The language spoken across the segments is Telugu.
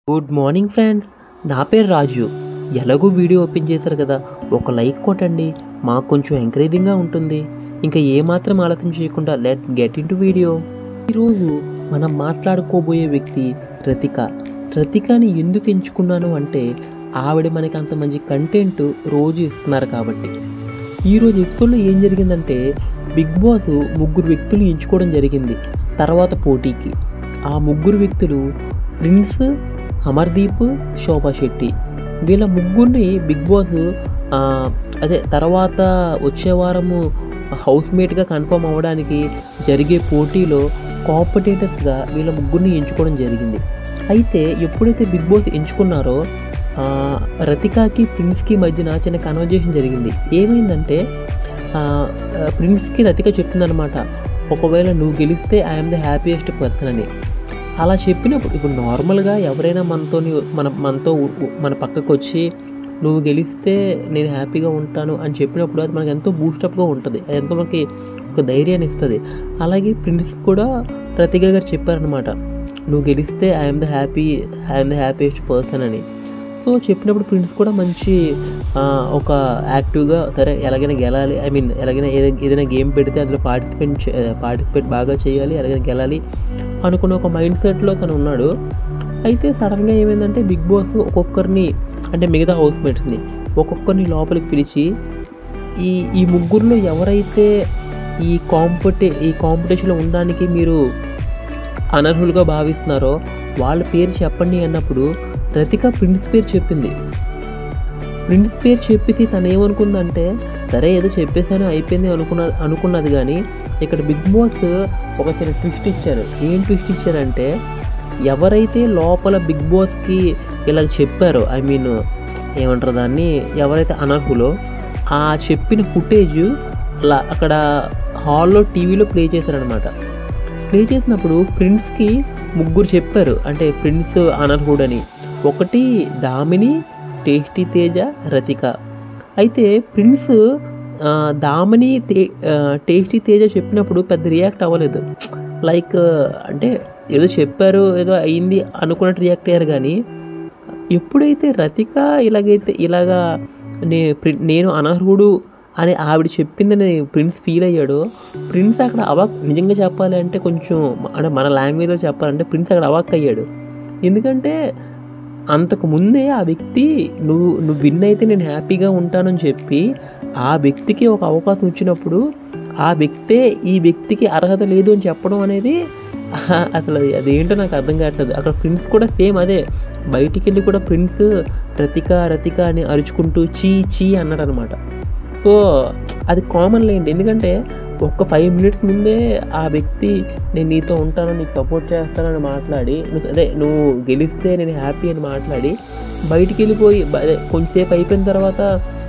గుడ్ మార్నింగ్ ఫ్రెండ్స్, నా పేరు రాజు. ఎలాగో వీడియో ఓపెన్ చేశారు కదా, ఒక లైక్ కొట్టండి, మాకు కొంచెం ఎంకరేజింగ్గా ఉంటుంది. ఇంకా ఏమాత్రం ఆలస్యం చేయకుండా let get into video. ఈరోజు మనం మాట్లాడుకోబోయే వ్యక్తి రతిక. రతికని ఎందుకు ఎంచుకున్నాను అంటే, ఆవిడ మనకి అంత మంచి కంటెంట్ రోజు ఇస్తున్నారు కాబట్టి. ఈరోజు ఎపిసోడ్లో ఏం జరిగిందంటే, బిగ్ బాస్ ముగ్గురు వ్యక్తులు ఎంచుకోవడం జరిగింది తర్వాత పోటీకి. ఆ ముగ్గురు వ్యక్తులు ప్రిన్స్, అమర్దీప్, శోభా శెట్టి. వీళ్ళ ముగ్గురిని బిగ్ బాస్ తర్వాత వచ్చే వారము హౌస్మేట్గా కన్ఫర్మ్ అవ్వడానికి జరిగే పోటీలో కాంపిటేటర్స్గా వీళ్ళ ముగ్గురిని ఎంచుకోవడం జరిగింది. అయితే ఎప్పుడైతే బిగ్ బాస్ ఎంచుకున్నారో రతికాకి ప్రిన్స్కి మధ్యన చిన్న కన్వర్జేషన్ జరిగింది. ఏమైందంటే ప్రిన్స్కి రతిక చెప్తుందనమాట, ఒకవేళ నువ్వు గెలిస్తే ఐఎమ్ ద హ్యాపీయెస్ట్ పర్సన్ అని. అలా చెప్పినప్పుడు ఇప్పుడు నార్మల్గా ఎవరైనా మన పక్కకు వచ్చి నువ్వు గెలిస్తే నేను హ్యాపీగా ఉంటాను అని చెప్పినప్పుడు అది మనకు ఎంతో బూస్టప్గా ఉంటుంది, అది ఎంతో మనకి ఒక ధైర్యాన్ని ఇస్తుంది. అలాగే ప్రిన్స్ కూడా రతిక గారు చెప్పారనమాట, నువ్వు గెలిస్తే ఐఎమ్ ద హ్యాపీయెస్ట్ పర్సన్ అని. సో చెప్పినప్పుడు ప్రిన్స్ కూడా మంచి ఒక యాక్టివ్గా, సరే ఎలాగైనా గెలాలి, ఎలాగైనా ఏదైనా గేమ్ పెడితే అందులో పార్టిసిపేట్ బాగా చేయాలి, ఎలాగైనా గెలాలి అనుకున్న ఒక మైండ్ సెట్లో తను ఉన్నాడు. అయితే సడన్గా ఏమైందంటే, బిగ్ బాస్ ఒక్కొక్కరిని, అంటే మిగతా హౌస్మేట్స్ని ఒక్కొక్కరిని లోపలికి పిలిచి ఈ ముగ్గురులో ఎవరైతే ఈ కాంపిటీషన్లో ఉండడానికి మీరు అనర్హులుగా భావిస్తున్నారో వాళ్ళ పేరు చెప్పండి అన్నప్పుడు రతిక ప్రిన్స్ పేరు చెప్పింది. ప్రిన్స్ పేరు చెప్పేసి తను ఏమనుకుందంటే, సరే ఏదో చెప్పేసాను అయిపోయింది అనుకున్నది. కానీ ఇక్కడ బిగ్ బాస్ ఒక చిన్న ట్విస్ట్ ఇచ్చారు. ఏం ట్విస్ట్ ఇచ్చారంటే, ఎవరైతే లోపల బిగ్ బాస్కి ఇలా చెప్పారో, ఏమంటారు దాన్ని, ఎవరైతే అనర్హులో ఆ చెప్పిన ఫుటేజ్ అక్కడ హాల్లో టీవీలో ప్లే చేశారనమాట. ప్లే చేసినప్పుడు ప్రిన్స్కి ముగ్గురు చెప్పారు, అంటే ప్రిన్స్ అనర్హుడని. ఒకటి దామిని, టేస్టీ తేజ, రతిక. అయితే ప్రిన్స్ దామిని టేస్టీ తేజ చెప్పినప్పుడు పెద్ద రియాక్ట్ అవ్వలేదు. లైక్ అంటే ఏదో చెప్పారు, ఏదో అయింది అనుకున్నట్టు రియాక్ట్ అయ్యారు. కానీ ఎప్పుడైతే రతిక ఇలాగా నేను అనర్హుడు అని ఆవిడ చెప్పిందని ప్రిన్స్ ఫీల్ అయ్యాడో, ప్రిన్స్ అక్కడ నిజంగా చెప్పాలి అంటే కొంచెం అంటే మన లాంగ్వేజ్లో చెప్పాలంటే ప్రిన్స్ అక్కడ అవాక్ అయ్యాడు. ఎందుకంటే అంతకు ముందే ఆ వ్యక్తి నువ్వు విన్ అయితే నేను హ్యాపీగా ఉంటానని చెప్పి ఆ వ్యక్తికి ఒక అవకాశం ఇచ్చినప్పుడు ఆ ఈ వ్యక్తికి అర్హత లేదు అని చెప్పడం అనేది అసలు అదేంటో నాకు అర్థం కావట్లేదు. అక్కడ ప్రిన్స్ కూడా సేమ్ అదే, బయటికి వెళ్ళి కూడా ప్రిన్స్ రతిక అని అరుచుకుంటూ చీ అన్నాడు అనమాట. సో అది కామన్ లేండి, ఎందుకంటే ఒక్క 5 minutes ముందే ఆ వ్యక్తి నేను నీతో ఉంటాను, నీకు సపోర్ట్ చేస్తానని మాట్లాడి, నువ్వు గెలిస్తే నేను హ్యాపీ అని మాట్లాడి బయటికి వెళ్ళిపోయి కొంచెంసేపు అయిపోయిన తర్వాత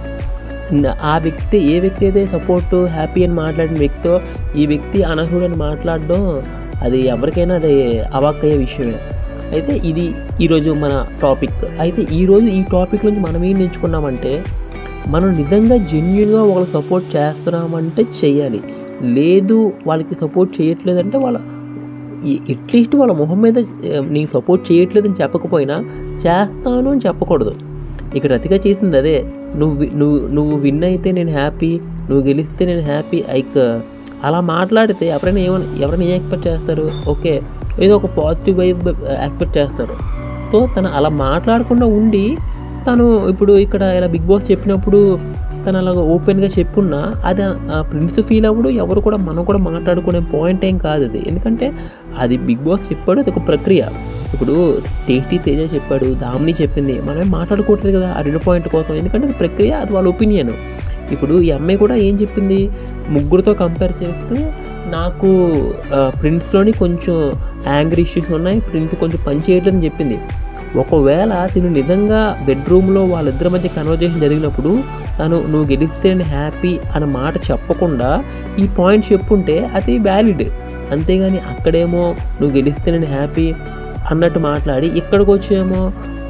ఏ వ్యక్తి అయితే సపోర్టు హ్యాపీ అని మాట్లాడిన వ్యక్తితో ఈ వ్యక్తి అనర్హుడు అని మాట్లాడడం, అది ఎవరికైనా అది అవాక్కయ్యే విషయమే. అయితే ఇది ఈరోజు మన టాపిక్. అయితే ఈరోజు ఈ టాపిక్ నుంచి మనం ఏం నేర్చుకున్నామంటే, మనం నిజంగా జెన్యూన్గా వాళ్ళకి సపోర్ట్ చేస్తున్నామంటే చెయ్యాలి, లేదు వాళ్ళకి సపోర్ట్ చేయట్లేదంటే అట్లీస్ట్ వాళ్ళ మొహం మీద నీకు సపోర్ట్ చేయట్లేదని చెప్పకపోయినా చేస్తాను అని చెప్పకూడదు. ఇక్కడ రతిక చేసింది అదే, నువ్వు విన్ అయితే నేను హ్యాపీ, నువ్వు గెలిస్తే నేను హ్యాపీ. అలా మాట్లాడితే ఎవరైనా ఏం ఎక్స్పెక్ట్ చేస్తారు, ఓకే ఏదో ఒక పాజిటివ్ వైబ్ ఎక్స్పెక్ట్ చేస్తారు. సో తను అలా మాట్లాడకుండా ఉండి, తను ఇప్పుడు ఇక్కడ ఇలా బిగ్ బాస్ చెప్పినప్పుడు తను అలాగ ఓపెన్గా చెప్పున్నా అది ప్రిన్స్ ఫీల్ అవ్వడు, ఎవరు కూడా మనం కూడా మాట్లాడుకునే పాయింట్ ఏం కాదు అది. ఎందుకంటే అది బిగ్ బాస్ చెప్పాడు, అది ఒక ప్రక్రియ. ఇప్పుడు టేస్టీ తేజ చెప్పాడు, దామిని చెప్పింది, మనమే మాట్లాడుకోవట్లేదు కదా ఆ 2 పాయింట్ కోసం, ఎందుకంటే అది ప్రక్రియ, అది వాళ్ళ ఒపీనియన్. ఇప్పుడు ఈ అమ్మాయి కూడా ఏం చెప్పింది, ముగ్గురితో కంపేర్ చేస్తే నాకు ప్రిన్స్లోని కొంచెం యాంగ్రీ ఇష్యూస్ ఉన్నాయి, ప్రిన్స్ కొంచెం పని చేయట్లేదని చెప్పింది. ఒకవేళ తిను నిజంగా బెడ్రూమ్లో వాళ్ళిద్దరి మధ్య కన్వర్జేషన్ జరిగినప్పుడు నువ్వు గెలిస్తే నేను హ్యాపీ అన్న మాట చెప్పకుండా ఈ పాయింట్ చెప్పుంటే అది వ్యాలిడ్. అంతేగాని అక్కడేమో నువ్వు గెలిస్తే నేను హ్యాపీ అన్నట్టు మాట్లాడి ఇక్కడికి వచ్చేమో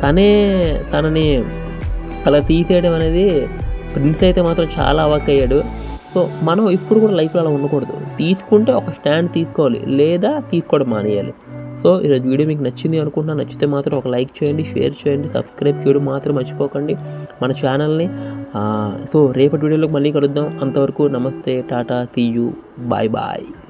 తనని అలా తీసేయడం అనేది, ప్రిన్స్ అయితే మాత్రం చాలా అవాక్ అయ్యాడు. సో మనం ఇప్పుడు కూడా లైఫ్లో అలా ఉండకూడదు, తీసుకుంటే ఒక స్టాండ్ తీసుకోవాలి, లేదా తీసుకోవడం మానేయాలి. సో ఈరోజు వీడియో మీకు నచ్చింది అనుకుంటున్నా. నచ్చితే మాత్రం ఒక లైక్ చేయండి, షేర్ చేయండి, సబ్స్క్రైబ్ చేయడం మాత్రం మర్చిపోకండి మన ఛానల్ని. సో రేపటి వీడియోలోకి మళ్ళీ కలుద్దాం. అంతవరకు నమస్తే, tata, see you, bye bye.